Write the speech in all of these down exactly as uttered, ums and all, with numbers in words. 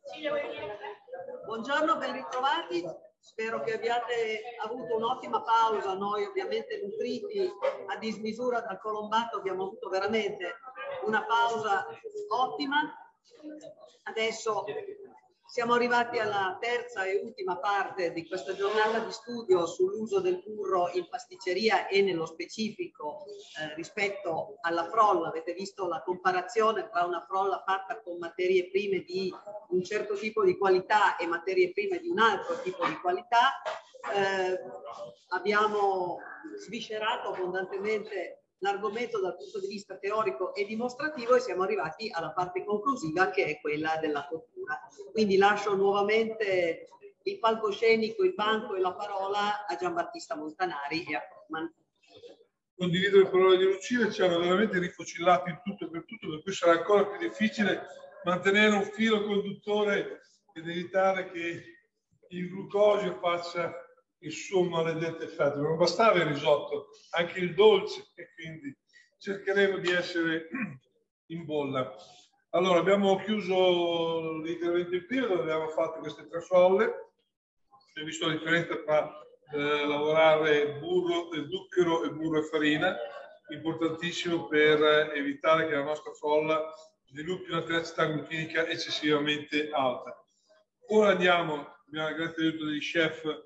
Buongiorno, ben ritrovati. Spero che abbiate avuto un'ottima pausa. Noi ovviamente nutriti a dismisura dal Colombato abbiamo avuto veramente una pausa ottima. Adesso siamo arrivati alla terza e ultima parte di questa giornata di studio sull'uso del burro in pasticceria e nello specifico eh, rispetto alla frolla. Avete visto la comparazione tra una frolla fatta con materie prime di un certo tipo di qualità e materie prime di un altro tipo di qualità. Eh, abbiamo sviscerato abbondantemente l'argomento dal punto di vista teorico e dimostrativo e siamo arrivati alla parte conclusiva, che è quella della cottura. Quindi lascio nuovamente il palcoscenico, il banco e la parola a Giambattista Montanari e a Cotman. Condivido le parole di Lucia, ci hanno veramente rifocillato in tutto e per tutto, per cui sarà ancora più difficile mantenere un filo conduttore ed evitare che il glucosio faccia il suo maledetto effetto. Non bastava il risotto, anche il dolce, e quindi cercheremo di essere in bolla. Allora, abbiamo chiuso l'intervento in prima, dove abbiamo fatto queste tre frolle. Abbiamo visto la differenza tra eh, lavorare burro e zucchero e burro e farina, importantissimo per evitare che la nostra frolla sviluppi una densità glucidica eccessivamente alta. Ora andiamo, abbiamo grazie all'aiuto degli chef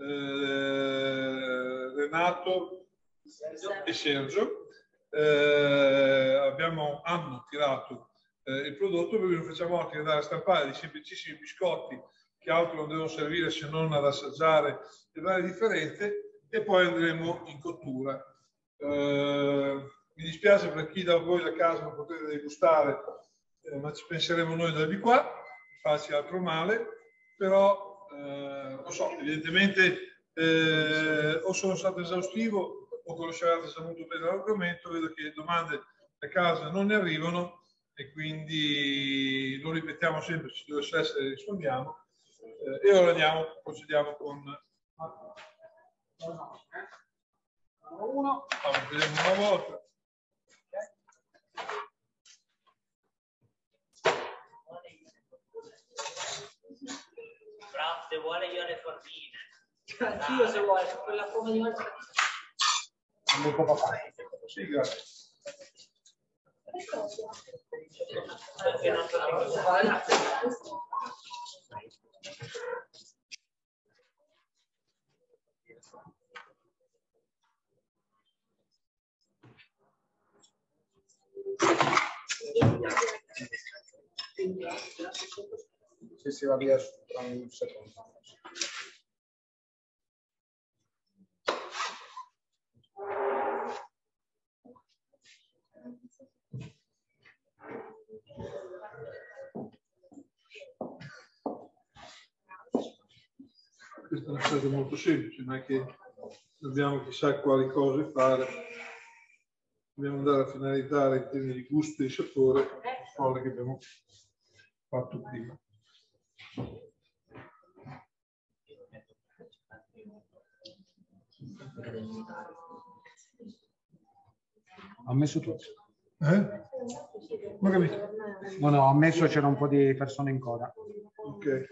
Eh, Renato e Sergio, eh, abbiamo, hanno tirato eh, il prodotto, perché non facciamo altro che andare a stampare dei semplicissimi biscotti che altro non devono servire se non ad assaggiare le varie differenze, e poi andremo in cottura. Eh, mi dispiace per chi da voi da casa non potete degustare, eh, ma ci penseremo noi da di qua, farci altro male, però Eh, non so, evidentemente eh, o sono stato esaustivo o conoscevate già molto bene l'argomento. Vedo che le domande a casa non ne arrivano e quindi lo ripetiamo sempre, se dovesse essere rispondiamo, eh, e ora andiamo, procediamo con uno, vediamo una volta. Se vuole io le formine. Anch'io se vuole, quella come di oggi. Un po' papà. Sì, grazie. Se si va via tra un secondo. Questa è una cosa molto semplice, non è che dobbiamo chissà quali cose fare. Dobbiamo andare a finalizzare in termini di gusto e di sapore le cose che abbiamo fatto prima. Ho messo tutto. Eh? Non ho capito. No, no, ho messo, c'era un po' di persone in coda. Ok.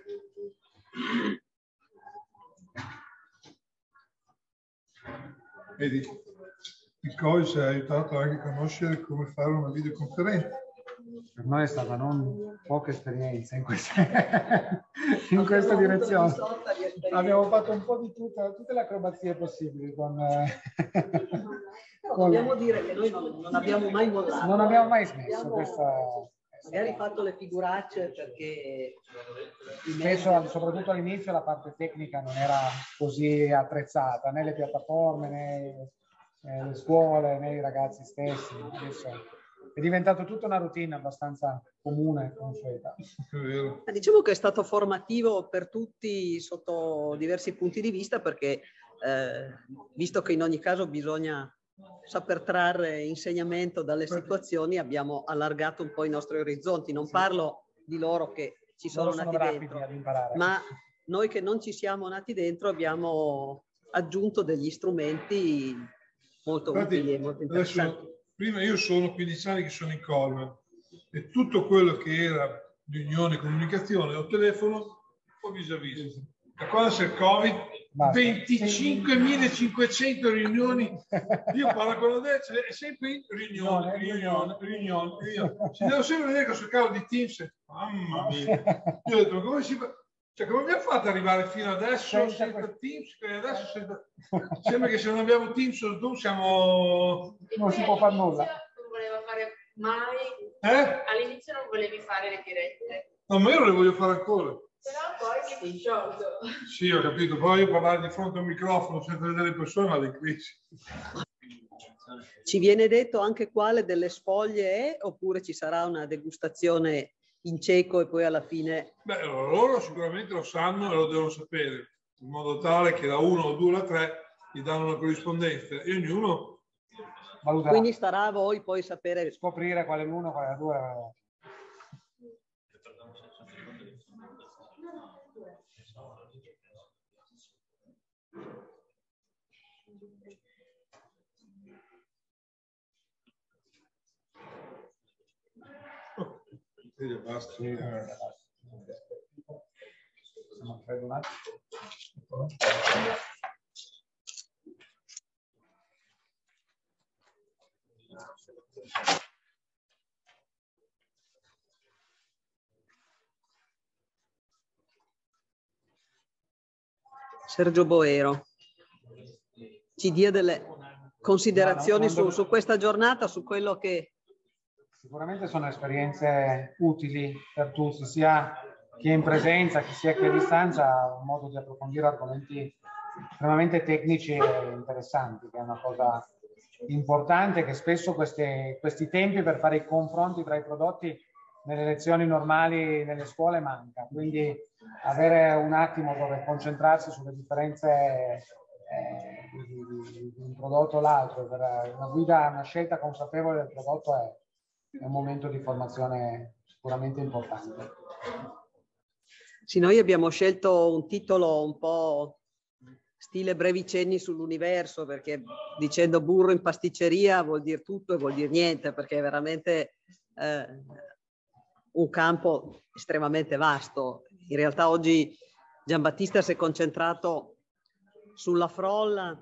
Vedi, il Covid ci ha aiutato anche a conoscere come fare una videoconferenza. Per noi è stata non poca esperienza in questa, in questa direzione. Abbiamo fatto un po' di tutta, tutte le acrobazie possibili. Con, no, con... Dobbiamo dire che noi non, non abbiamo mai mollato. Non abbiamo mai smesso. Abbiamo questa... magari fatto le figuracce perché... Spesso, soprattutto all'inizio, la parte tecnica non era così attrezzata, né le piattaforme, né eh, le scuole, né i ragazzi stessi. Adesso è diventato tutta una routine abbastanza comune e consueta. Diciamo che è stato formativo per tutti sotto diversi punti di vista, perché eh, visto che in ogni caso bisogna saper trarre insegnamento dalle situazioni, abbiamo allargato un po' i nostri orizzonti. Non parlo di loro che ci sono, sono nati dentro, ma noi che non ci siamo nati dentro abbiamo aggiunto degli strumenti molto Infatti, utili e molto interessanti. Adesso, prima io sono quindici anni che sono in Colman e tutto quello che era riunione, comunicazione o telefono o vis-à-vis. Da quando c'è il Covid, venticinquemilacinquecento riunioni. Io parlo con la D E, è sempre in riunione, riunione, riunione, riunione. Ci devo sempre vedere con sul cavo di Teams. Mamma mia. Io ho detto, come si fa? Cioè, come abbiamo fatto ad arrivare fino adesso senza Teams? Che adesso senza... Sembra che se non abbiamo Teams o Zoom siamo... Non si può fare nulla. Non voleva fare mai... Eh? All'inizio non volevi fare le dirette. No, ma io non le voglio fare ancora. Però poi ti sei sciolto. Sì, ho capito. Poi io parlare di fronte a un microfono senza vedere le persone, ma di crisi. Ci viene detto anche quale delle sfoglie è, oppure ci sarà una degustazione in cieco e poi alla fine... Beh, loro sicuramente lo sanno e lo devono sapere, in modo tale che da uno o due alla tre gli danno una corrispondenza e ognuno... Valuterà. Quindi starà a voi poi sapere... Scoprire quale è l'uno, quale è la due. Quale è... Basta. Sì, no, credo un attimo. Sergio Boero ci dia delle considerazioni no, no, su, su questa giornata, su quello che... Sicuramente sono esperienze utili per tutti, sia chi è in presenza, chi sia chi è a distanza, un modo di approfondire argomenti estremamente tecnici e interessanti, che è una cosa importante, che spesso queste, questi tempi per fare i confronti tra i prodotti nelle lezioni normali nelle scuole manca. Quindi avere un attimo dove concentrarsi sulle differenze eh, di, di, di un prodotto o l'altro, per una guida, una scelta consapevole del prodotto è, è un momento di formazione sicuramente importante. Sì, noi abbiamo scelto un titolo un po' stile brevi cenni sull'universo, perché dicendo burro in pasticceria vuol dire tutto e vuol dire niente, perché è veramente eh, un campo estremamente vasto. In realtà oggi Giambattista si è concentrato sulla frolla,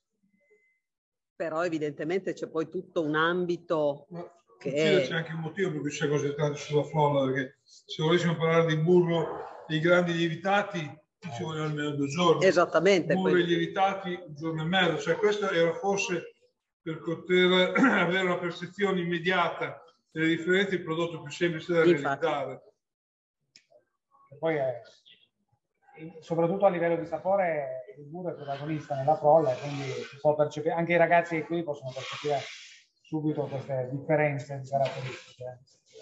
però evidentemente c'è poi tutto un ambito che è... C'è anche un motivo per cui si è concentrato sulla frolla, perché se volessimo parlare di burro dei grandi lievitati ci vogliono almeno due giorni. Esattamente. Burro Poi... e lievitati un giorno e mezzo, cioè questo era forse per poter avere una percezione immediata delle differenze, il prodotto più semplice da realizzare. E poi è, soprattutto a livello di sapore, il burro è protagonista nella frolla, quindi si può percepire, anche i ragazzi qui possono percepire subito queste differenze di caratteristiche.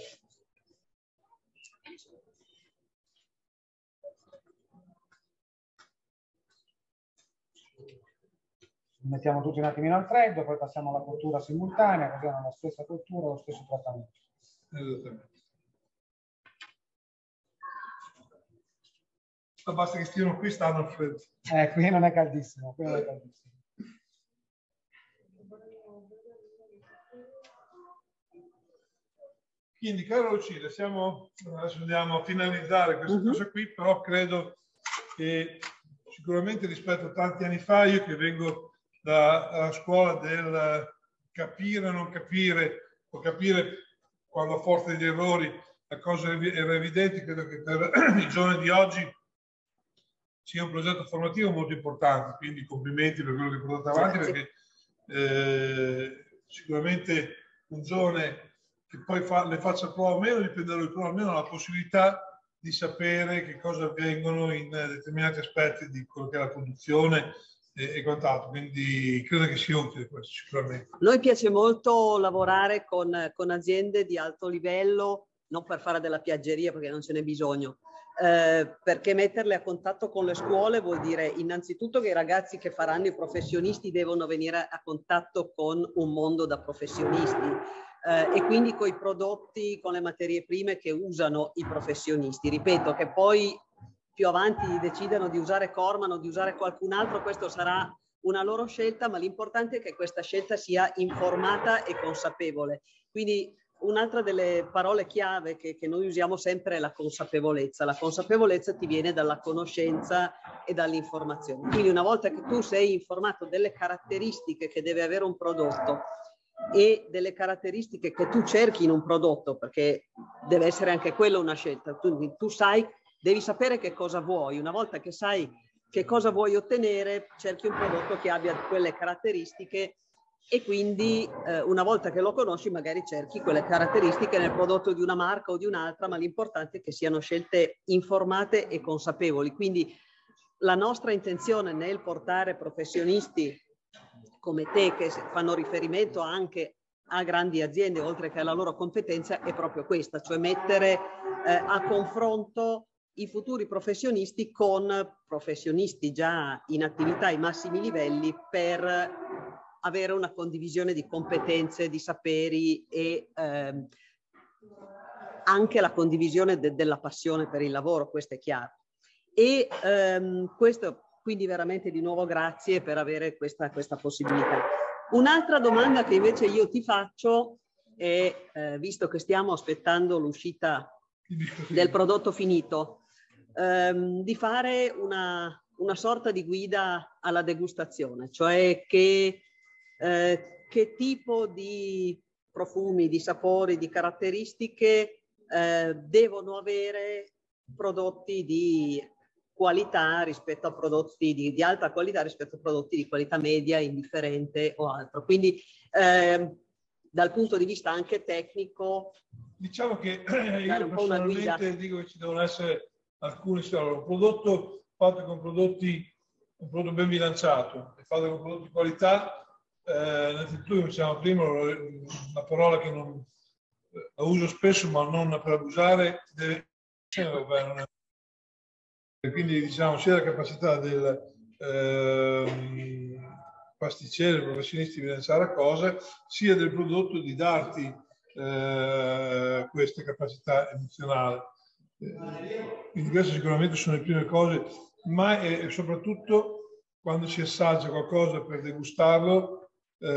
Mettiamo tutti un attimino al freddo, poi passiamo alla cottura simultanea, così hanno la stessa cottura, lo stesso trattamento. Esattamente. Ma basta che stiano qui, stanno al freddo. Eh, qui non è caldissimo, qui non è caldissimo. Quindi, caro Lucile, siamo, adesso andiamo a finalizzare questa uh-huh. cosa qui, però credo che sicuramente rispetto a tanti anni fa, io che vengo dalla scuola del capire o non capire, o capire quando a forza degli errori la cosa era evidente, credo che per i giorni di oggi sia un progetto formativo molto importante, quindi complimenti per quello che portate avanti, perché eh, sicuramente un giovane che poi fa, le faccia prova o meno, dipende da lui, però almeno ha la possibilità di sapere che cosa avvengono in determinati aspetti di quello che è la produzione e, e quant'altro, quindi credo che sia utile questo sicuramente. A noi piace molto lavorare con, con aziende di alto livello, non per fare della piaggeria perché non ce n'è bisogno, eh, perché metterle a contatto con le scuole vuol dire innanzitutto che i ragazzi che faranno i professionisti devono venire a contatto con un mondo da professionisti. Eh, e quindi con i prodotti, con le materie prime che usano i professionisti. Ripeto che poi più avanti decidano di usare Corman o di usare qualcun altro, questo sarà una loro scelta, ma l'importante è che questa scelta sia informata e consapevole. Quindi un'altra delle parole chiave che, che noi usiamo sempre è la consapevolezza. La consapevolezza ti viene dalla conoscenza e dall'informazione. Quindi una volta che tu sei informato delle caratteristiche che deve avere un prodotto e delle caratteristiche che tu cerchi in un prodotto, perché deve essere anche quella una scelta, tu, tu sai, devi sapere che cosa vuoi. Una volta che sai che cosa vuoi ottenere, cerchi un prodotto che abbia quelle caratteristiche e quindi eh, una volta che lo conosci magari cerchi quelle caratteristiche nel prodotto di una marca o di un'altra, ma l'importante è che siano scelte informate e consapevoli. Quindi la nostra intenzione nel portare professionisti come te, che fanno riferimento anche a grandi aziende oltre che alla loro competenza, è proprio questa, cioè mettere eh, a confronto i futuri professionisti con professionisti già in attività ai massimi livelli per avere una condivisione di competenze, di saperi e ehm, anche la condivisione de- della passione per il lavoro, questo è chiaro. E ehm, questo, quindi veramente di nuovo grazie per avere questa, questa possibilità. Un'altra domanda che invece io ti faccio è, eh, visto che stiamo aspettando l'uscita del prodotto finito, ehm, di fare una, una sorta di guida alla degustazione, cioè che, eh, che tipo di profumi, di sapori, di caratteristiche eh, devono avere prodotti di qualità rispetto a prodotti di, di alta qualità rispetto a prodotti di qualità media, indifferente o altro. Quindi eh, dal punto di vista anche tecnico, diciamo che eh, io personalmente dico che ci devono essere alcuni, allora, un prodotto fatto con prodotti, un prodotto ben bilanciato e fatto con prodotti di qualità, eh, innanzitutto come dicevamo prima, una parola che non la uso spesso ma non per abusare, deve essere, quindi diciamo sia la capacità del eh, pasticcere, professionisti di bilanciare cose, sia del prodotto di darti eh, queste capacità emozionali. Eh, quindi queste sicuramente sono le prime cose, ma è, è soprattutto quando si assaggia qualcosa per degustarlo,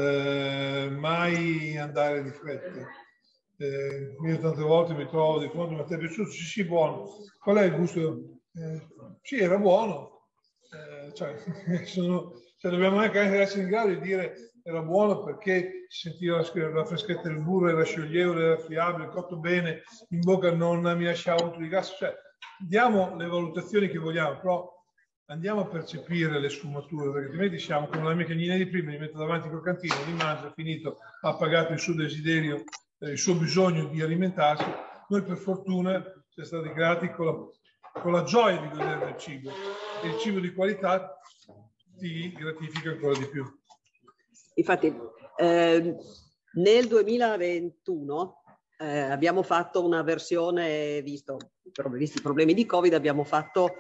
eh, mai andare di fretta. Eh, io tante volte mi trovo di fronte, ma ti è piaciuto? Sì, sì, buono. Qual è il gusto? Eh, sì, era buono. Eh, cioè, sono, cioè, dobbiamo anche essere in grado di dire era buono perché si sentiva la, la freschezza del burro, era scioglievole, era friabile, cotto bene, in bocca non mi lasciava un di gas. Cioè, diamo le valutazioni che vogliamo, però andiamo a percepire le sfumature, perché altrimenti siamo come la mia cagnina di prima, li metto davanti col cantino, li mangia, finito, ha pagato il suo desiderio, eh, il suo bisogno di alimentarsi. Noi per fortuna siamo stati creati con la, con la gioia di godere del cibo, e il cibo di qualità ti gratifica ancora di più. Infatti eh, nel duemilaventuno eh, abbiamo fatto una versione, visto, visti i problemi di Covid, abbiamo fatto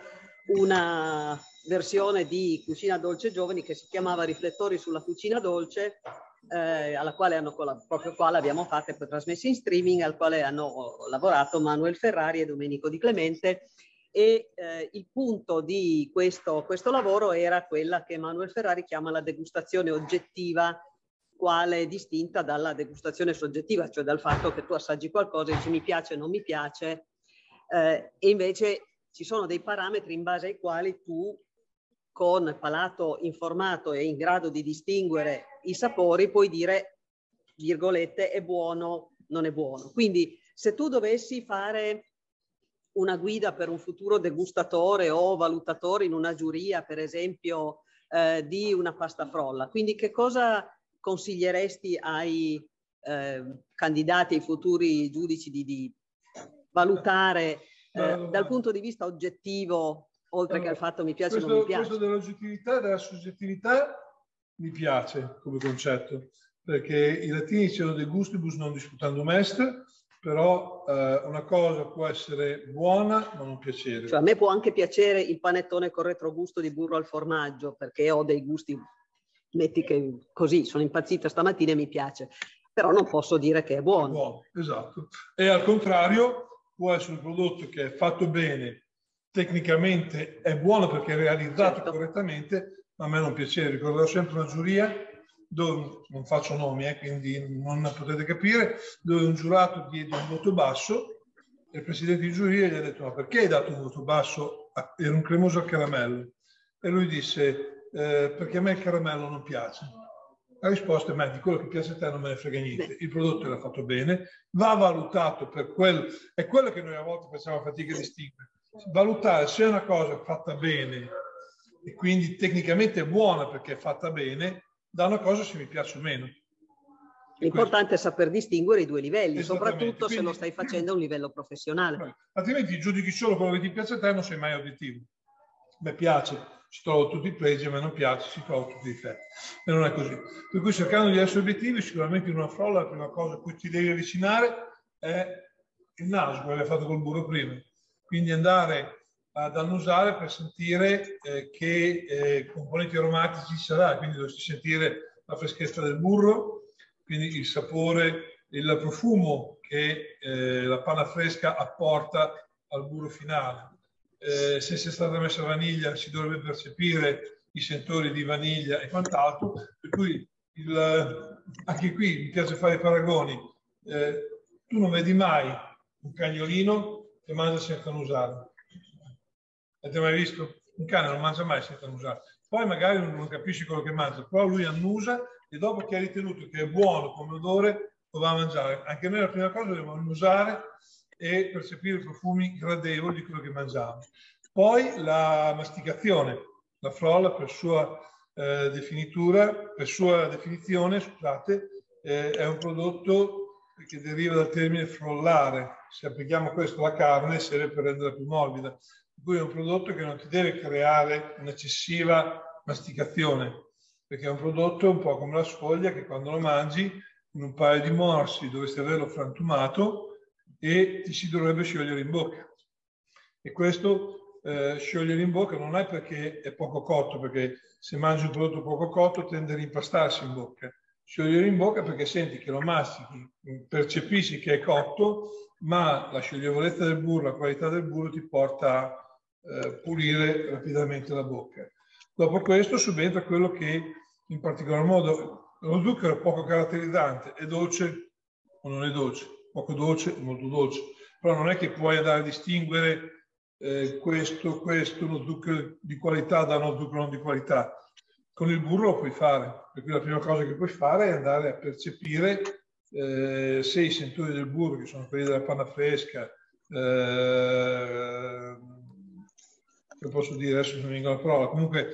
una versione di Cucina Dolce Giovani che si chiamava Riflettori sulla cucina dolce, eh, alla quale hanno, proprio qua l'abbiamo fatta e poi trasmessa in streaming, al quale hanno lavorato Manuel Ferrari e Domenico Di Clemente. E eh, il punto di questo, questo lavoro era quella che Manuel Ferrari chiama la degustazione oggettiva, quale distinta dalla degustazione soggettiva, cioè dal fatto che tu assaggi qualcosa e dici mi piace o non mi piace, eh, e invece ci sono dei parametri in base ai quali tu, con palato informato e in grado di distinguere i sapori, puoi dire, virgolette, è buono, non è buono. Quindi se tu dovessi fare una guida per un futuro degustatore o valutatore in una giuria, per esempio, eh, di una pasta frolla, quindi che cosa consiglieresti ai eh, candidati, ai futuri giudici di, di valutare eh, dal punto di vista oggettivo, oltre allora, che al fatto mi piace o non mi piace? Questo dell'oggettività e della soggettività mi piace come concetto, perché i latini dicevano de gustibus non disputandum est, però eh, una cosa può essere buona ma non piacere. Cioè a me può anche piacere il panettone con retrogusto di burro al formaggio, perché ho dei gusti, metti che così, sono impazzita stamattina e mi piace, però non posso dire che è buono. È buono, esatto. E al contrario può essere un prodotto che è fatto bene, tecnicamente è buono perché è realizzato certo. correttamente, ma a me non piacere. Ricorderò sempre una giuria dove, non faccio nomi, eh, quindi non potete capire, dove un giurato diede un voto basso e il presidente di giuria gli ha detto: ma perché hai dato un voto basso? Era un cremoso al caramello. E lui disse: eh, perché a me il caramello non piace. La risposta è: ma di quello che piace a te non me ne frega niente, il prodotto era fatto bene, va valutato per quello, è quello che noi a volte facciamo fatica a distinguere, valutare se è una cosa fatta bene e quindi tecnicamente è buona perché è fatta bene, da una cosa se mi piace o meno. L'importante è saper distinguere i due livelli, soprattutto quindi, se lo stai facendo a un livello professionale. Altrimenti giudichi solo quello che ti piace a te, non sei mai obiettivo. A me piace, ci trovo tutti i pregi, a me non piace, ci trovo tutti i difetti. E non è così. Per cui, cercando di essere obiettivi, sicuramente in una frolla la prima cosa a cui ti devi avvicinare è il naso, come l'hai fatto col burro prima. Quindi andare ad annusare per sentire eh, che eh, componenti aromatici ci sarà, quindi dovresti sentire la freschezza del burro, quindi il sapore, il profumo che eh, la panna fresca apporta al burro finale. Eh, se sia stata messa vaniglia si dovrebbe percepire i sentori di vaniglia e quant'altro, per cui il, anche qui mi piace fare i paragoni. Eh, tu non vedi mai un cagnolino che mangia senza annusare. Avete mai visto? Un cane non mangia mai senza annusare. Poi magari non capisci quello che mangia, però lui annusa e dopo che ha ritenuto che è buono come odore lo va a mangiare. Anche noi la prima cosa dobbiamo annusare e percepire i profumi gradevoli di quello che mangiamo. Poi la masticazione, la frolla per sua eh, definitura, per sua definizione, scusate, eh, è un prodotto che deriva dal termine frollare. Se applichiamo questo alla carne serve per renderla più morbida. Per cui è un prodotto che non ti deve creare un'eccessiva masticazione, perché è un prodotto un po' come la sfoglia che quando lo mangi in un paio di morsi dovresti averlo frantumato e ti si dovrebbe sciogliere in bocca. E questo eh, sciogliere in bocca non è perché è poco cotto, perché se mangi un prodotto poco cotto tende a rimpastarsi in bocca. Sciogliere in bocca perché senti che lo mastichi, percepisci che è cotto, ma la scioglievolezza del burro, la qualità del burro ti porta a eh, pulire rapidamente la bocca. Dopo questo subentra quello che in particolar modo lo zucchero è poco caratterizzante, è dolce o non è dolce, poco dolce o molto dolce, però non è che puoi andare a distinguere eh, questo, questo, uno zucchero di qualità da uno zucchero non di qualità. Con il burro lo puoi fare, per cui la prima cosa che puoi fare è andare a percepire eh, se i sentori del burro, che sono quelli della panna fresca, eh, che posso dire adesso non mi vengono la parola, comunque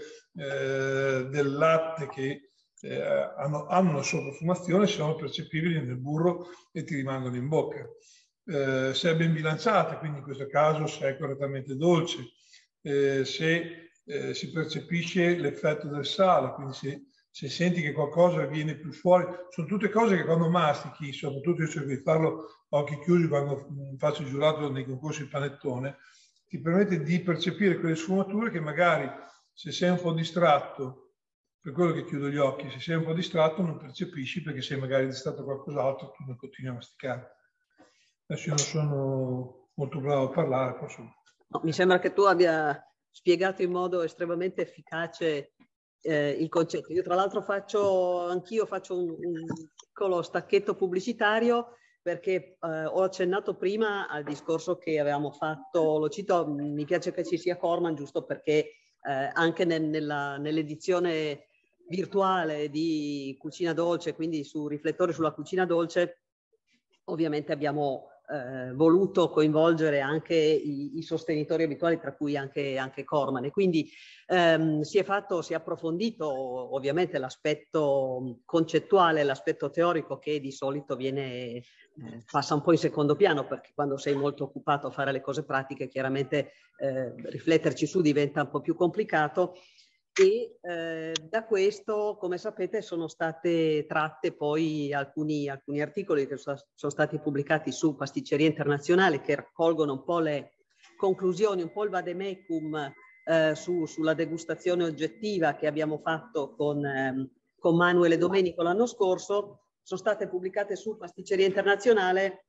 eh, del latte che eh, hanno, hanno una sua profumazione, sono percepibili nel burro e ti rimangono in bocca. Eh, se è ben bilanciata, quindi in questo caso se è correttamente dolce, eh, se eh, si percepisce l'effetto del sale, quindi se, se senti che qualcosa viene più fuori, sono tutte cose che quando mastichi, soprattutto io cerco di farlo a occhi chiusi quando faccio il giurato nei concorsi di panettone, ti permette di percepire quelle sfumature che magari se sei un po' distratto, per quello che chiudo gli occhi, se sei un po' distratto non percepisci perché sei magari distratto a qualcos'altro, tu non continui a masticare. Adesso io non sono molto bravo a parlare, posso... No, mi sembra che tu abbia spiegato in modo estremamente efficace eh, il concetto. Io tra l'altro faccio, anch'io faccio un, un piccolo stacchetto pubblicitario perché eh, ho accennato prima al discorso che avevamo fatto, lo cito, mi piace che ci sia Corman giusto perché eh, anche nel, nella, nell'edizione virtuale di Cucina Dolce, quindi su riflettori sulla cucina dolce, ovviamente abbiamo eh, voluto coinvolgere anche i, i sostenitori abituali, tra cui anche, anche Corman. E quindi ehm, si è fatto, si è approfondito ovviamente l'aspetto concettuale, l'aspetto teorico che di solito viene, eh, passa un po' in secondo piano, perché quando sei molto occupato a fare le cose pratiche, chiaramente eh, rifletterci su diventa un po' più complicato. E eh, da questo, come sapete, sono state tratte poi alcuni, alcuni articoli che sono stati pubblicati su Pasticceria Internazionale che raccolgono un po' le conclusioni, un po' il vademecum eh, su, sulla degustazione oggettiva che abbiamo fatto con, eh, con Manuel e Domenico l'anno scorso. Sono state pubblicate su Pasticceria Internazionale.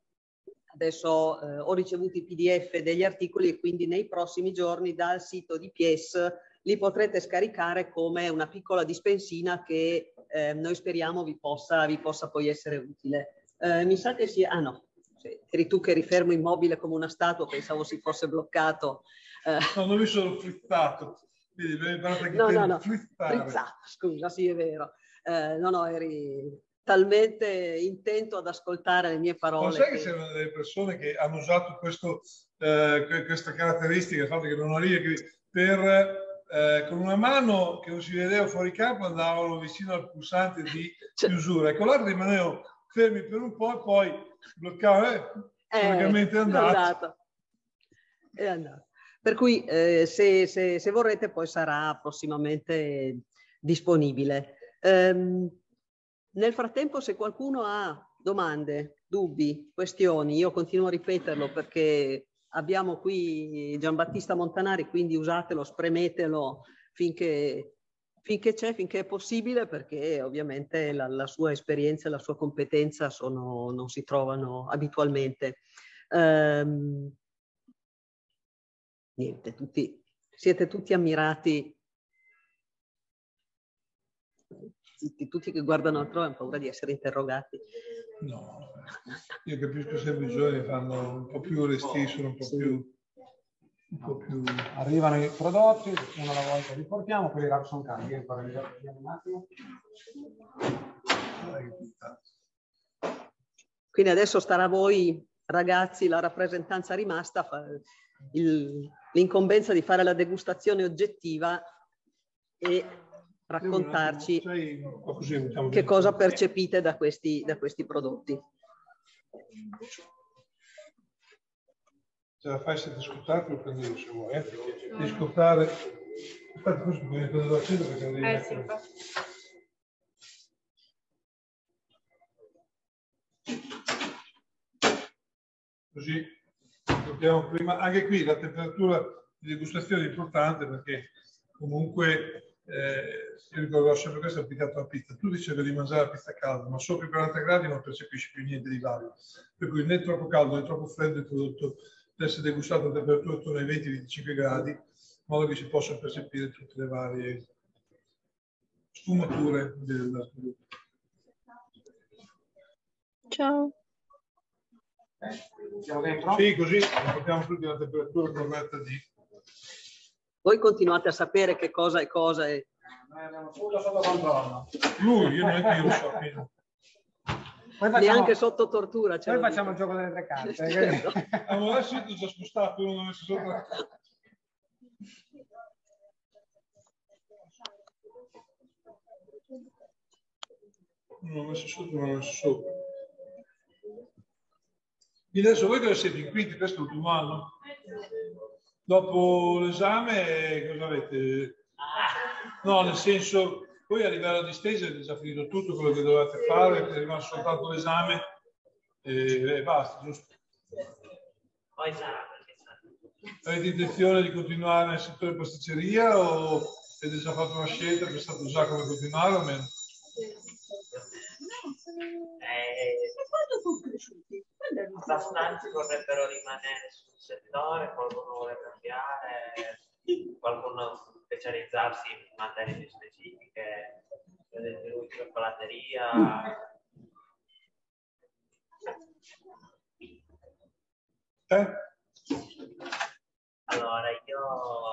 Adesso eh, ho ricevuto i P D F degli articoli e quindi nei prossimi giorni dal sito di P I E S li potrete scaricare come una piccola dispensina che eh, noi speriamo vi possa, vi possa poi essere utile. Eh, mi sa che sia... Ah no, eri tu che eri fermo immobile come una statua, pensavo si fosse bloccato. Eh. No, non mi sono frizzato. Quindi mi imparate che no, no, no, frizzare. frizzato, scusa, sì è vero. Eh, no, no, eri talmente intento ad ascoltare le mie parole. Ma sai che, che c'erano delle persone che hanno usato questo, eh, questa caratteristica, il fatto che non arrivi per... Eh, con una mano che non si vedeva fuori campo andavano vicino al pulsante di chiusura e con l'altra rimanevano fermi per un po' e poi bloccavano eh, eh, è andato. È andato. È andato. Per cui eh, se, se, se vorrete poi sarà prossimamente disponibile. Ehm, nel frattempo se qualcuno ha domande, dubbi, questioni, io continuo a ripeterlo perché abbiamo qui Giambattista Montanari, quindi usatelo, spremetelo finché, finché c'è, finché è possibile, perché ovviamente la, la sua esperienza e la sua competenza sono, non si trovano abitualmente. Um, niente, tutti, siete tutti ammirati, tutti, tutti che guardano altrove hanno paura di essere interrogati. No, io capisco sempre i giovani fanno un po' più resti, sono un po' sì. più, un po' più... Arrivano i prodotti, uno alla volta li portiamo, quelli là sono cambi. Ancora un attimo. Quindi adesso starà a voi ragazzi, la rappresentanza rimasta, l'incombenza di fare la degustazione oggettiva e raccontarci che cosa percepite da questi, da questi prodotti. Se la fai senza ascoltare, lo prendi se vuoi, eh? Devi ascoltare. Aspetta, forse bisogna prendere l'acceso perché non devi eh, mettere... Sì. Così dobbiamo prima, anche qui la temperatura di degustazione è importante perché comunque eh, io ricordo sempre questo applicato alla pizza, tu dicevi di mangiare la pizza calda, ma sopra i quaranta gradi non percepisci più niente di vario, per cui né troppo caldo né troppo freddo il prodotto deve essere degustato a temperatura attorno ai venti venticinque gradi, in modo che si possano percepire tutte le varie sfumature del prodotto. Ciao. Siamo dentro? Sì, così portiamo tutti la temperatura corretta di... Voi continuate a sapere che cosa è cosa e... Noi abbiamo tutto sotto controllo. Lui, io neanche io lo so. Poi facciamo, neanche sotto tortura. Poi facciamo il gioco delle tre carte. Certo. Allora adesso ti ho già spostato, uno l'ho messo sopra. Uno l'ho messo sotto, uno l'ho messo sopra. Quindi adesso voi cosa siete in quinti? Questo è l'ultimo anno? Dopo l'esame cosa avete? No, nel senso, poi a livello di stage avete già finito tutto quello che dovevate fare, è rimasto soltanto l'esame e, e basta, giusto? Poi sarà. Avete intenzione di continuare nel settore pasticceria o avete già fatto una scelta, pensate già come continuare o meno? Eh, abbastanza vorrebbero rimanere sul settore, qualcuno vuole cambiare, qualcuno specializzarsi in materie più specifiche, per esempio cioccolatteria. Eh? Allora io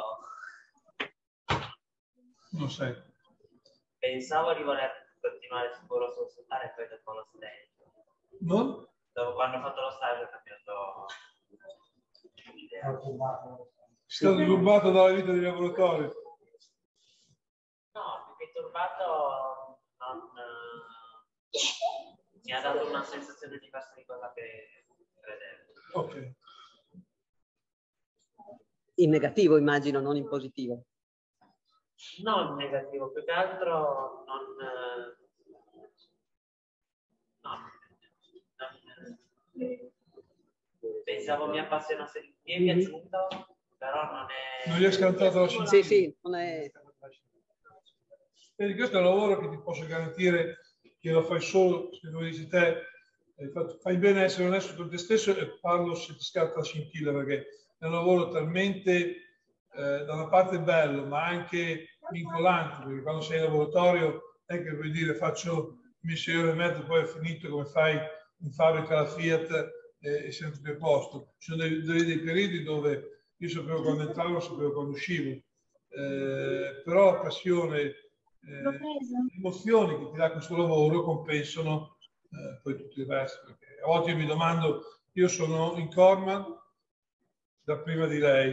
Non sai. pensavo di voler continuare sicuro sul settore e poi dopo lo stage. Non? Dopo quando ho fatto lo stage ho cambiato idea. È stato turbato dalla vita di laboratorio. No, più che turbato non, eh, mi ha dato una sensazione diversa di quella che credevo. Ok. In negativo immagino, non in positivo. Non negativo, più che altro non... eh, no, non, pensavo mi appassionasse di più, mi è piaciuto, però non è... Non gli è scantato la scena. Sì, sì, non è... Vedi, questo è un lavoro che ti posso garantire che lo fai solo, se come dici te, fai bene a essere onesto con te stesso e parlo se ti scatta la scintilla, perché è un lavoro talmente eh, da una parte bello, ma anche vincolante, perché quando sei in laboratorio è che vuoi dire faccio mille euro e mezzo, poi è finito come fai in fabbrica la Fiat e, e sempre più a posto. Ci sono dei, dei, dei periodi dove io sapevo quando entravo, non sapevo quando uscivo, eh, però la passione, eh, le emozioni che ti dà questo lavoro compensano eh, poi tutto il resto. Perché a volte io mi domando, io sono in Corman da prima di lei,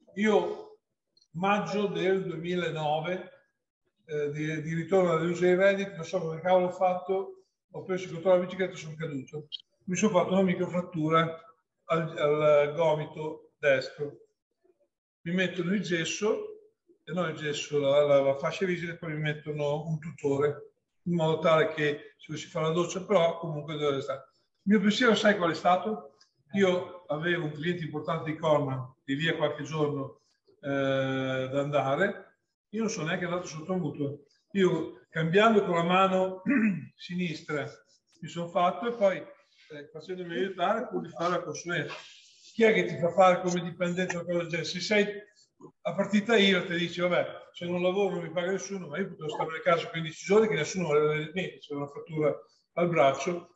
io maggio del duemilanove eh, di, di ritorno dalle Usei Reddit, non so come cavolo ho fatto, ho preso il controllo della bicicletta e sono caduto. Mi sono fatto una microfrattura al, al gomito destro. Mi mettono il gesso, e non il gesso, la, la, la fascia rigida, e poi mi mettono un tutore, in modo tale che se si fa la doccia, però comunque deve restare. Il mio pensiero, sai qual è stato? Io avevo un cliente importante di Corman, di via qualche giorno eh, da andare, io non sono neanche andato sotto un mutuo. Io, cambiando con la mano sinistra, mi sono fatto e poi eh, facendomi aiutare pur di fare la consulenza. Chi è che ti fa fare come dipendente o cosa del genere? Se sei a partita I V A ti dici, vabbè, se non lavoro non mi paga nessuno, ma io potevo stare nel caso quindici giorni che nessuno voleva vedere me, c'è una frattura al braccio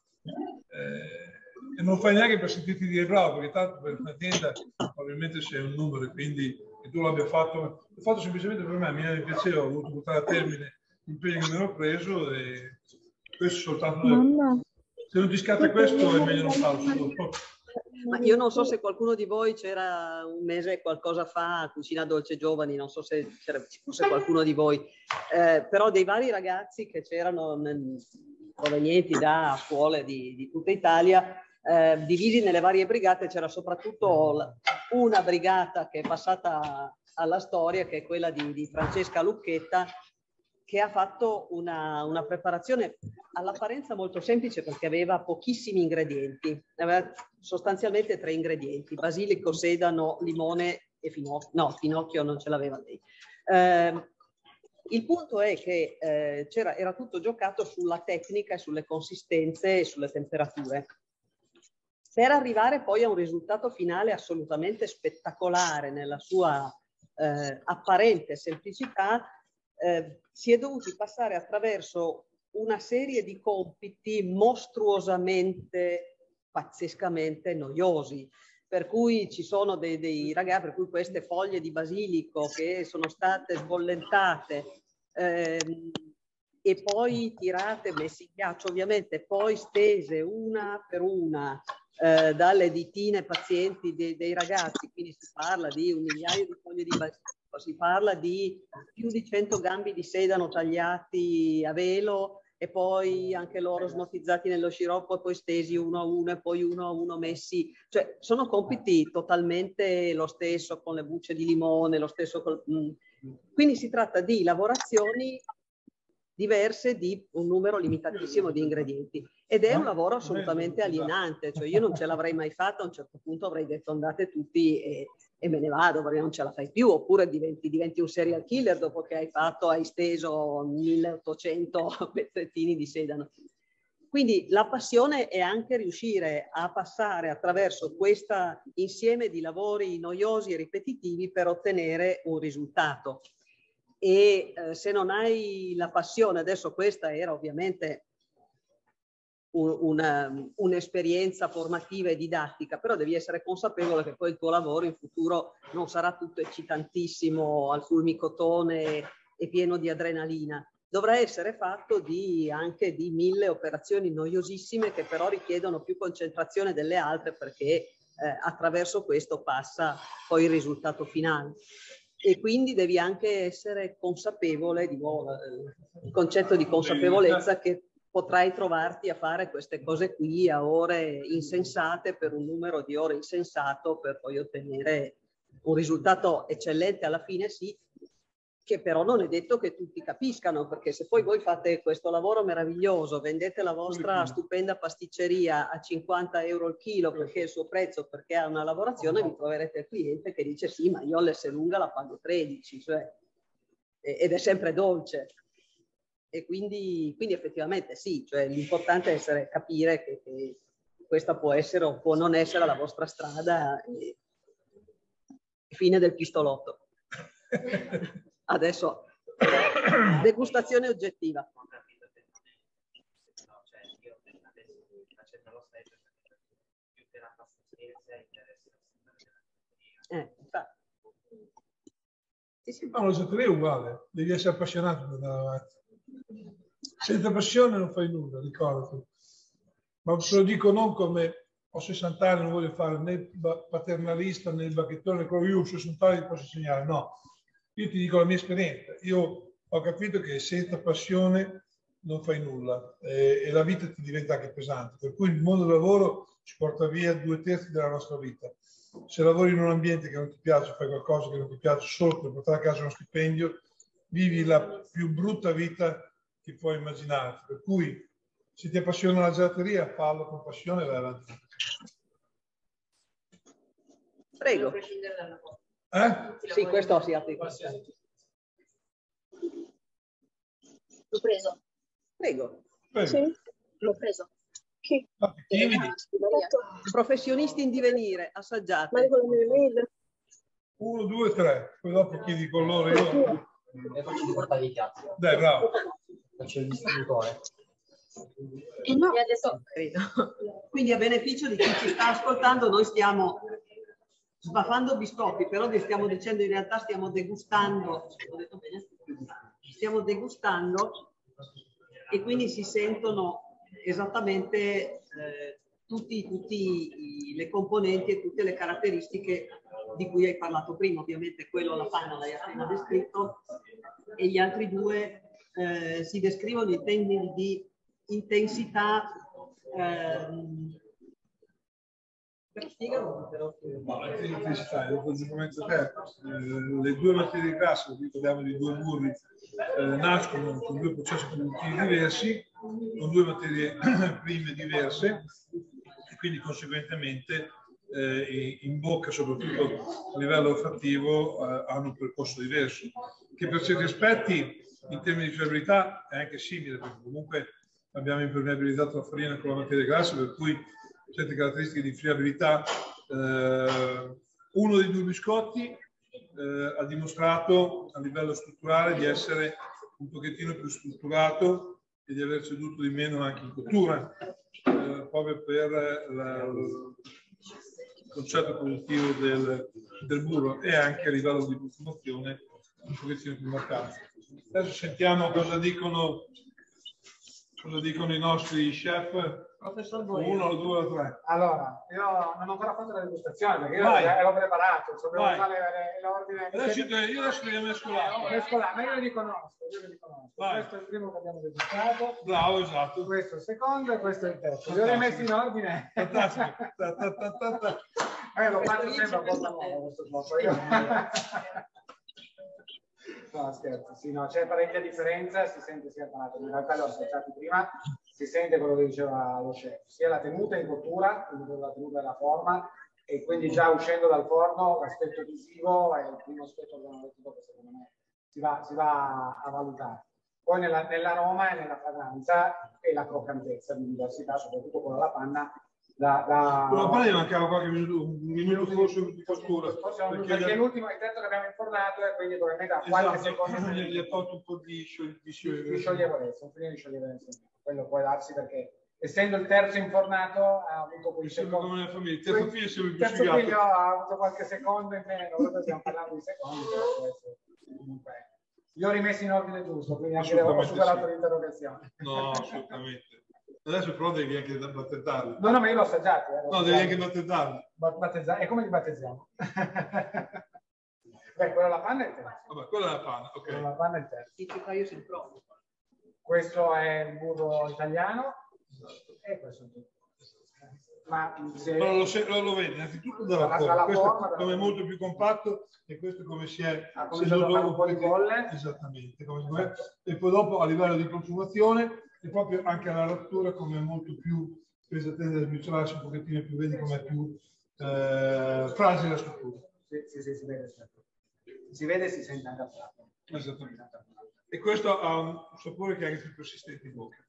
eh, e non fai neanche per sentirti dire bravo, perché tanto per un'azienda probabilmente sei un numero e quindi che tu l'abbia fatto, l'ho fatto semplicemente per me, mi piaceva, ho voluto portare a termine l'impegno che mi ero preso e questo soltanto Mamma. Se non ti scatta questo è meglio non farlo. Ma io non so se qualcuno di voi c'era un mese qualcosa fa a Cucina Dolce Giovani, non so se ci fosse qualcuno di voi, eh, però dei vari ragazzi che c'erano provenienti da scuole di, di tutta Italia, eh, divisi nelle varie brigate, c'era soprattutto una brigata che è passata alla storia, che è quella di, di Francesca Lucchetta, che ha fatto una, una preparazione all'apparenza molto semplice perché aveva pochissimi ingredienti, aveva sostanzialmente tre ingredienti: basilico, sedano, limone e finocchio. No, finocchio non ce l'aveva lei. Eh, il punto è che eh, c'era, era tutto giocato sulla tecnica, sulle consistenze e sulle temperature. Per arrivare poi a un risultato finale assolutamente spettacolare nella sua eh, apparente semplicità, Eh, si è dovuti passare attraverso una serie di compiti mostruosamente, pazzescamente noiosi, per cui ci sono dei, dei ragazzi, per cui queste foglie di basilico che sono state sbollentate ehm, e poi tirate, messe in ghiaccio ovviamente, poi stese una per una eh, dalle ditine pazienti dei, dei ragazzi, quindi si parla di un migliaio di foglie di basilico, si parla di più di cento gambi di sedano tagliati a velo e poi anche loro snotizzati nello sciroppo e poi stesi uno a uno e poi uno a uno messi, cioè sono compiti totalmente lo stesso con le bucce di limone, lo stesso col... quindi si tratta di lavorazioni diverse di un numero limitatissimo di ingredienti ed è un lavoro assolutamente alienante, cioè io non ce l'avrei mai fatta, a un certo punto avrei detto andate tutti e, e me ne vado perché non ce la fai più, oppure diventi, diventi un serial killer dopo che hai fatto, hai steso milleottocento pezzettini di sedano. Quindi la passione è anche riuscire a passare attraverso questo insieme di lavori noiosi e ripetitivi per ottenere un risultato. E eh, se non hai la passione, adesso questa era ovviamente un'esperienza un formativa e didattica, però devi essere consapevole che poi il tuo lavoro in futuro non sarà tutto eccitantissimo al fulmicotone e pieno di adrenalina. Dovrà essere fatto di, anche di mille operazioni noiosissime che però richiedono più concentrazione delle altre perché eh, attraverso questo passa poi il risultato finale. E quindi devi anche essere consapevole, di nuovo, il concetto di consapevolezza che potrai trovarti a fare queste cose qui a ore insensate per un numero di ore insensato per poi ottenere un risultato eccellente alla fine, sì, che però non è detto che tutti capiscano, perché se poi voi fate questo lavoro meraviglioso, vendete la vostra stupenda pasticceria a cinquanta euro il chilo perché è il suo prezzo, perché ha una lavorazione, vi troverete il cliente che dice sì, ma io all'Esselunga la pago tredici, cioè, ed è sempre dolce. E quindi, quindi effettivamente sì, cioè l'importante è essere, capire che, che questa può essere o può non essere la vostra strada e fine del pistolotto. Adesso degustazione oggettiva. che sia interesse. Eh, infatti. Sì, sì. No, la gelateria è uguale, devi essere appassionato per andare avanti. Senza passione non fai nulla, ricordati. Ma te lo dico non come ho sessanta anni, non voglio fare né paternalista né il bacchettone, quello io ho sessanta anni ti posso insegnare, no. Io ti dico la mia esperienza. Io ho capito che senza passione non fai nulla e, e la vita ti diventa anche pesante. Per cui il mondo del lavoro ci porta via due terzi della nostra vita. Se lavori in un ambiente che non ti piace, fai qualcosa che non ti piace solo per portare a casa uno stipendio, vivi la più brutta vita che puoi immaginare. Per cui se ti appassiona la gelateria, fallo con passione e vai avanti. Prego. Eh? Sì, questo si apre. L'ho preso. Prego. Prego. Sì, l'ho preso. Chi? Ah, timidi. Maria. Professionisti in divenire, Ma assaggiate. con la mia email? Uno, due, tre. Poi dopo chiedi con loro. Io... E faccio di portare i piatti. Dai, bravo. Faccio il distributore. E no. E adesso Quindi a beneficio di chi ci sta ascoltando, noi stiamo sbaffando biscotti, però vi stiamo dicendo in realtà stiamo degustando, ho detto bene? Stiamo degustando e quindi si sentono esattamente eh, tutti, tutti i, le componenti e tutte le caratteristiche di cui hai parlato prima. Ovviamente quello la panna l'hai appena descritto e gli altri due eh, si descrivono in termini di intensità. Ehm, spiegalo però. Ma l'intensità, le due materie grasse, qui parliamo di due burri, eh, nascono con due processi produttivi diversi, con due materie prime diverse e quindi conseguentemente eh, in bocca, soprattutto a livello olfattivo, eh, hanno un percorso diverso, che per certi aspetti in termini di fiabilità è anche simile, perché comunque abbiamo impermeabilizzato la farina con la materia grassa, per cui certe caratteristiche di friabilità. Eh, uno dei due biscotti eh, ha dimostrato a livello strutturale di essere un pochettino più strutturato e di aver ceduto di meno anche in cottura, eh, proprio per la, il concetto produttivo del, del burro e anche a livello di profumazione un pochettino più marcato. Adesso sentiamo cosa dicono, cosa dicono i nostri chef. Professor Boia. Uno, due, tre. Allora, io non ho ancora fatto la degustazione perché io Vai. ero preparato, sapevo Vai. fare l'ordine. Adesso io io adesso li ho mescolato. Mescolare, ma io li conosco, io li conosco. Vai. Questo è il primo che abbiamo degustato, Bravo, esatto. questo è il secondo e questo è il terzo. Li ho rimessi in ordine. Fantastico. Ta, ta, ta, ta, ta. Eh, lo Questo faccio vince, sempre a questo posto nuovo, perde. questo blocco io. No, scherzo, sì, no, c'è parecchia differenza, si sente sia parlato, in realtà l'ho associato prima, si sente quello che diceva lo chef, sia la tenuta in cottura, quindi la tenuta della forma, e quindi già uscendo dal forno l'aspetto visivo è il primo aspetto che abbiamo detto che secondo me si va, si va a valutare. Poi nella, nell'aroma e nella fragranza e la croccantezza di diversità, soprattutto con la panna. Da, da... Con la panna gli mancava qualche minuto, un minuto forse di cottura. Perché, perché è l'ultimo, il terzo che abbiamo infornato e quindi probabilmente da qualche Esatto, secondo gli gli ha tolto un po' di, sciog- di, di, di scioglievolezza, un po' di scioglievolezza. Quello può darsi perché essendo il terzo infornato ha avuto quei Sembra secondi. come nella famiglia, il terzo figlio sembra Il più terzo sfigato. figlio ha avuto qualche secondo in meno, ora stiamo parlando di secondi, però può essere comunque. Li ho rimessi in ordine giusto, quindi anche ho superato sì. l'interrogazione. No, assolutamente. Adesso però devi anche battezzarli. No, no, ma io l'ho assaggiato. Eh, No, devi anche battezzarli. battezzare. E come li battezziamo? Beh, quella la panna è il terzo. Vabbè, quella è la panna, Quella ok. la panna è il terzo. Dici qua io si provo. Questo è il burro italiano e questo è tutto. Ma se... Però lo, se- lo, lo vedi innanzitutto dalla Dalla- forma. dalla Questo forma, dalla come è forma. molto più compatto e questo come si è Ha cominciato a fare un po' di bolle. Esattamente. Come come- e poi dopo a livello di profumazione e proprio anche alla rattura come è molto più, pensa a tendere a smicciolarsi un pochettino più, vedi com'è più eh, fragile la struttura. Sì, sì, sì, si vede, certo. Si vede e si sente anche a prato. Esattamente. E questo ha un sapore che è anche più persistente in bocca.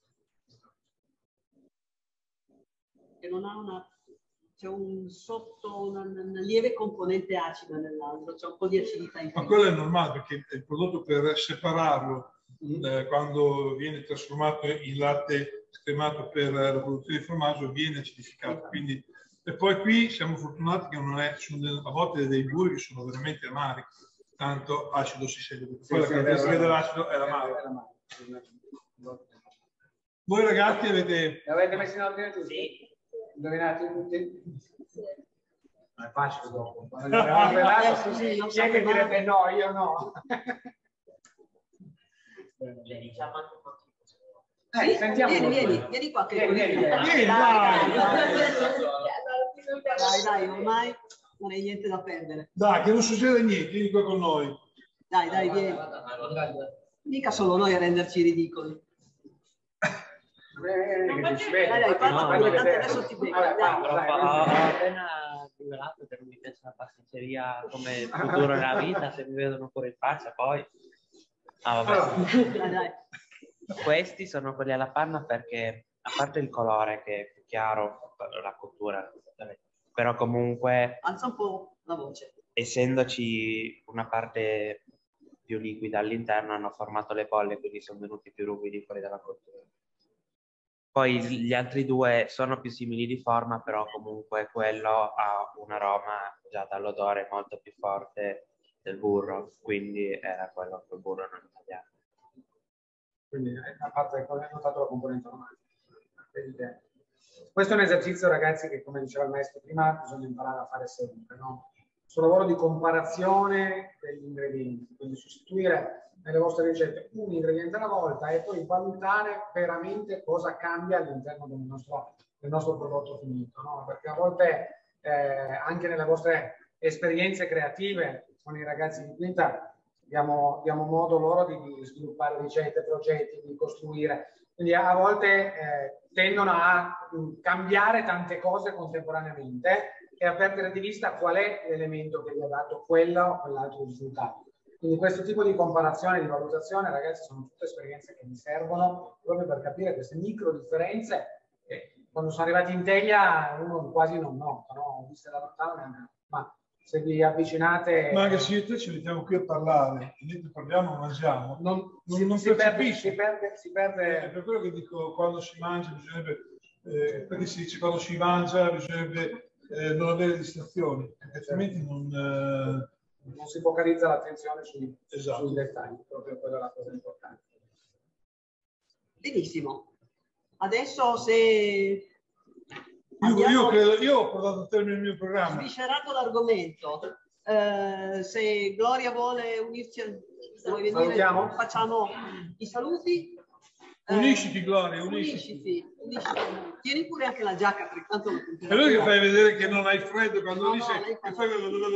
E non ha una, c'è un sotto, una, una lieve componente acida nell'altro, c'è un po' di acidità in Ma più. quello è normale perché il prodotto per separarlo eh, quando viene trasformato in latte scremato per la produzione di formaggio viene acidificato, quindi E poi qui siamo fortunati che non è, sono a volte dei burri che sono veramente amari, tanto acido si sente. Poi Sì, la sì, caratteristica è vero, dell'acido è l'amaro. Voi ragazzi avete... L'avete messo in ordine tutti? Sì. Indovinati tutti? Ma è facile dopo. Quando Adesso sì, non chi è che sapevamo. direbbe no, io no. Le diciamo anche un po'. Eh, sentiamo Vieni, un po'. vieni, vieni qua. Che Vieni, vieni, vieni. Vieni, dai, dai. dai, dai, ormai non hai niente da perdere. Dai, che non succede niente, vieni qua con noi. Dai, dai, vieni. Mica solo noi a renderci ridicoli. Eh, che ci si vede. Dai, dai, parla, no, parla, no, tanto no. adesso ti becco. Allora, Dai. parla, dai, Ho dai. ho appena rivelato che non mi piace la pasticceria come futuro nella vita, se mi vedono pure in faccia poi. Ah, vabbè. Allora, Dai, dai. Questi sono quelli alla panna perché, a parte il colore che è più chiaro, la cottura, però comunque, Alza un po' la voce. essendoci una parte più liquida all'interno, hanno formato le bolle, quindi sono venuti più ruvidi fuori dalla cottura. Poi gli altri due sono più simili di forma, però comunque quello ha un aroma già dall'odore molto più forte del burro, quindi era quello che il burro non italiano. quindi a parte che ho notato la componente aromatica. Questo è un esercizio, ragazzi, che come diceva il maestro prima, bisogna imparare a fare sempre, no? Questo lavoro di comparazione degli ingredienti, quindi sostituire nelle vostre ricette un ingrediente alla volta e poi valutare veramente cosa cambia all'interno del nostro, del nostro prodotto finito, no? Perché a volte eh, anche nelle vostre esperienze creative con i ragazzi di quinta diamo, diamo modo loro di, di sviluppare ricette, progetti, di costruire. Quindi a volte eh, tendono a mh, cambiare tante cose contemporaneamente e a perdere di vista qual è l'elemento che vi ha dato quello o quell'altro risultato. Quindi questo tipo di comparazione, di valutazione, ragazzi, sono tutte esperienze che vi servono proprio per capire queste micro differenze che quando sono arrivati in teglia uno quasi non nota, no? Viste da lontano, ma se vi avvicinate... Ma anche se io e te ci mettiamo qui a parlare, e mentre parliamo mangiamo, non, non, si, non si, perde, percepisci. si perde, si perde... Eh, per quello che dico, quando si mangia bisognerebbe, eh, perché si dice quando si mangia bisognerebbe eh, non avere distrazioni, perché altrimenti non... Eh... non si focalizza l'attenzione sui, Esatto. sui dettagli, proprio quella è la cosa importante. Benissimo. Adesso se... Io, io, credo, io ho portato a termine il mio programma. Sviscerato l'argomento. Eh, se Gloria vuole unirci, a, vuoi venire, Salutiamo? facciamo i saluti. Eh, Unisciti, Gloria, unisciti. Unisciti, unisciti. Tieni pure anche la giacca, perché tanto... È lui che fai vedere che non hai freddo quando No, dice no, lei fa- che fai...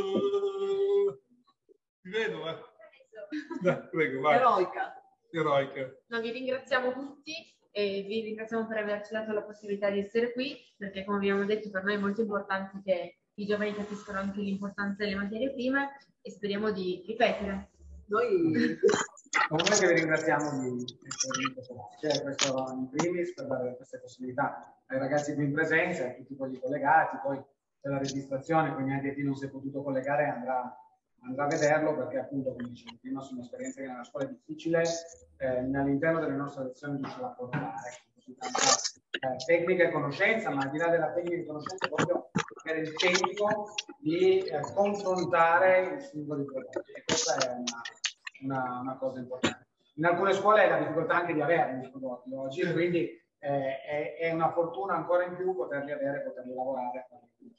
Ti vedo, va. Dai, prego, vai. Eroica. Eroica. No, vi ringraziamo tutti e vi ringraziamo per averci dato la possibilità di essere qui, perché come abbiamo detto per noi è molto importante che i giovani capiscano anche l'importanza delle materie prime e speriamo di ripetere. Noi... Comunque che vi ringraziamo di essere venuti a questo in primis per dare queste possibilità ai ragazzi qui in presenza e a tutti quelli collegati, poi per la registrazione, quindi anche chi non si è potuto collegare andrà, andrà a vederlo, perché appunto, come dicevo prima, sono esperienze che nella scuola è difficile, eh, all'interno delle nostre lezioni riuscire a portare così tanta eh, tecnica e conoscenza, ma al di là della tecnica e conoscenza proprio avere il tempo di eh, confrontare i singoli prodotti, e questa è una Una, una cosa importante. In alcune scuole è la difficoltà anche di avere i prodotti oggi, quindi eh, è, è una fortuna ancora in più poterli avere, poterli lavorare.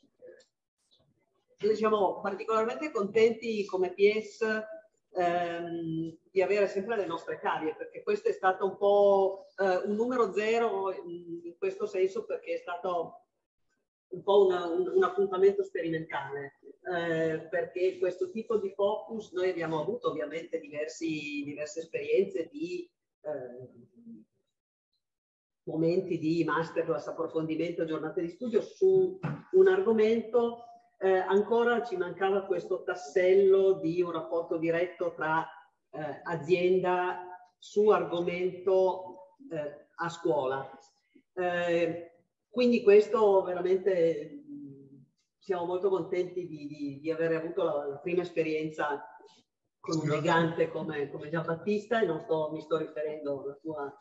Noi siamo particolarmente contenti come P S ehm, di avere sempre le nostre cavie, perché questo è stato un po' eh, un numero zero in, in questo senso, perché è stato un po' una, un, un appuntamento sperimentale, eh, perché questo tipo di focus noi abbiamo avuto ovviamente diversi, diverse esperienze di eh, momenti di masterclass, approfondimento, giornate di studio su un argomento. Eh, ancora ci mancava questo tassello di un rapporto diretto tra eh, azienda su argomento eh, a scuola. Eh, quindi questo veramente mh, siamo molto contenti di, di, di aver avuto la, la prima esperienza con un gigante come, come Giambattista, e non sto, mi sto riferendo alla tua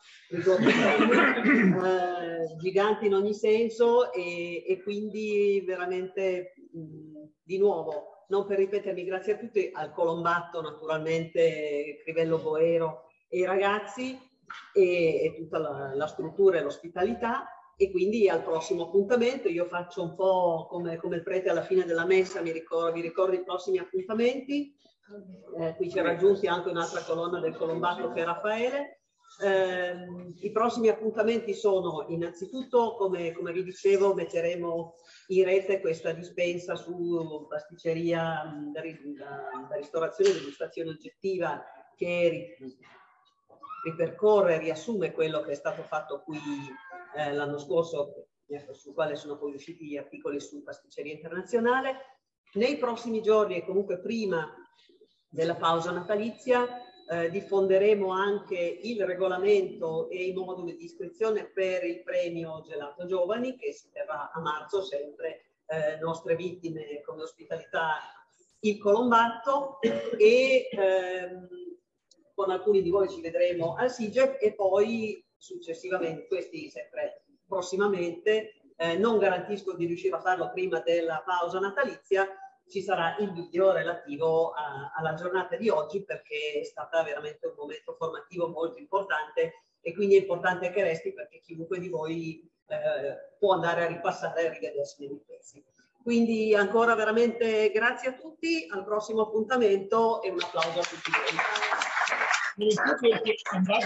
eh, gigante in ogni senso, e, e quindi veramente mh, di nuovo, non per ripetermi, grazie a tutti, al Colombatto naturalmente, Crivello Boero e i ragazzi, e, e tutta la, la struttura e l'ospitalità. E quindi al prossimo appuntamento. Io faccio un po' come, come il prete alla fine della messa, mi ricordo, vi ricordo i prossimi appuntamenti. Eh, qui c'è raggiunti anche un'altra colonna del Colombatto che è Raffaele. Eh, I prossimi appuntamenti sono innanzitutto, come, come vi dicevo, metteremo in rete questa dispensa su pasticceria da, da, da ristorazione e degustazione oggettiva, che ripercorre, riassume quello che è stato fatto qui eh, l'anno scorso, sul quale sono poi usciti gli articoli su Pasticceria Internazionale. Nei prossimi giorni, e comunque prima della pausa natalizia, eh, diffonderemo anche il regolamento e i moduli di iscrizione per il premio Gelato Giovani, che si terrà a marzo, sempre eh, nostre vittime come ospitalità il Colombatto, e ehm, con alcuni di voi ci vedremo al SIGEP, e poi successivamente, questi sempre prossimamente, eh, non garantisco di riuscire a farlo prima della pausa natalizia, ci sarà il video relativo a, alla giornata di oggi, perché è stata veramente un momento formativo molto importante, e quindi è importante che resti, perché chiunque di voi eh, può andare a ripassare e rivedersi nei pezzi. Quindi ancora veramente grazie a tutti, al prossimo appuntamento, e un applauso a tutti voi.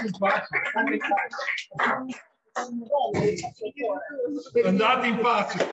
Andate in pace.